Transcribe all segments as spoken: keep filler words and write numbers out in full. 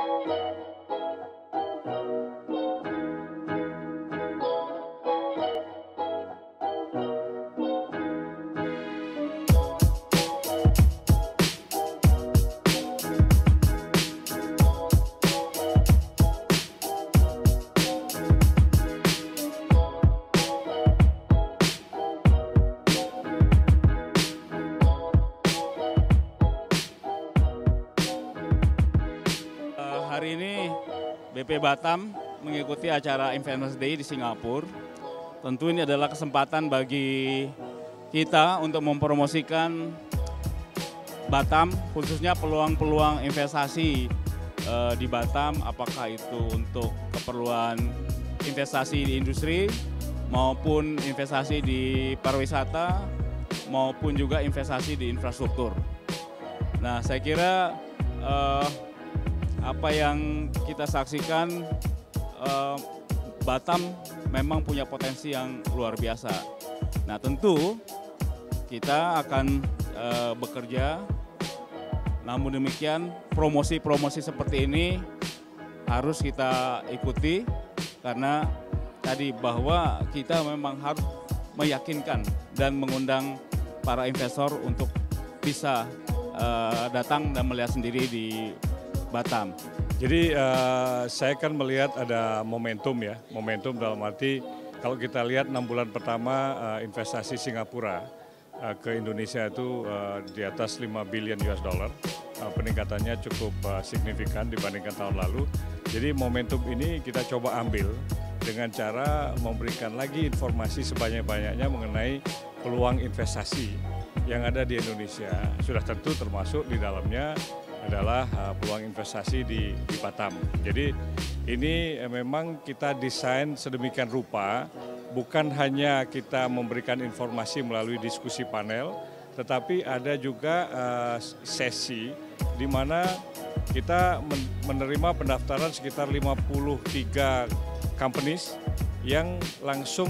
Hari ini B P Batam mengikuti acara Investors Day di Singapura. Tentu ini adalah kesempatan bagi kita untuk mempromosikan Batam, khususnya peluang-peluang investasi eh, di Batam, apakah itu untuk keperluan investasi di industri, maupun investasi di pariwisata, maupun juga investasi di infrastruktur. Nah, saya kira eh, apa yang kita saksikan, eh, Batam memang punya potensi yang luar biasa. Nah, tentu kita akan eh, bekerja, namun demikian promosi-promosi seperti ini harus kita ikuti, karena tadi bahwa kita memang harus meyakinkan dan mengundang para investor untuk bisa eh, datang dan melihat sendiri di Batam. Jadi uh, saya kan melihat ada momentum ya, momentum dalam arti kalau kita lihat enam bulan pertama uh, investasi Singapura uh, ke Indonesia itu uh, di atas lima billion U S dollar, uh, peningkatannya cukup uh, signifikan dibandingkan tahun lalu. Jadi momentum ini kita coba ambil dengan cara memberikan lagi informasi sebanyak-banyaknya mengenai peluang investasi yang ada di Indonesia. Sudah tentu termasuk di dalamnya adalah uh, peluang investasi di, di Batam. Jadi ini eh, memang kita desain sedemikian rupa, bukan hanya kita memberikan informasi melalui diskusi panel, tetapi ada juga uh, sesi di mana kita men menerima pendaftaran sekitar lima puluh tiga companies yang langsung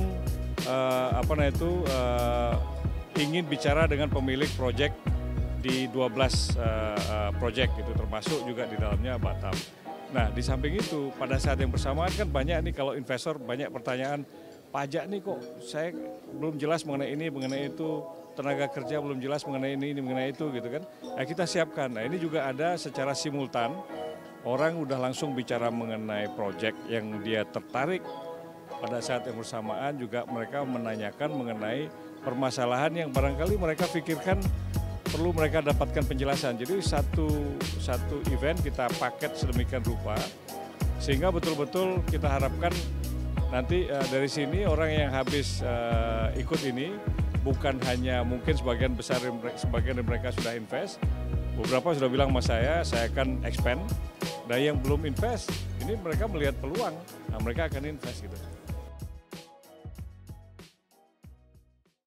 uh, apa namanya itu uh, ingin bicara dengan pemilik proyek di dua belas uh, uh, proyek itu, termasuk juga di dalamnya Batam. Nah, di samping itu pada saat yang bersamaan kan banyak nih kalau investor banyak pertanyaan, pajak nih kok saya belum jelas mengenai ini, mengenai itu, tenaga kerja belum jelas mengenai ini, ini mengenai itu gitu kan. Nah, kita siapkan. Nah, ini juga ada secara simultan orang udah langsung bicara mengenai proyek yang dia tertarik. Pada saat yang bersamaan juga mereka menanyakan mengenai permasalahan yang barangkali mereka pikirkan perlu mereka dapatkan penjelasan. Jadi satu satu event kita paket sedemikian rupa sehingga betul-betul kita harapkan nanti uh, dari sini orang yang habis uh, ikut ini bukan hanya mungkin sebagian besar sebagian dari mereka sudah invest, beberapa sudah bilang sama saya, saya akan expand. Dan yang belum invest, ini mereka melihat peluang, nah mereka akan invest gitu.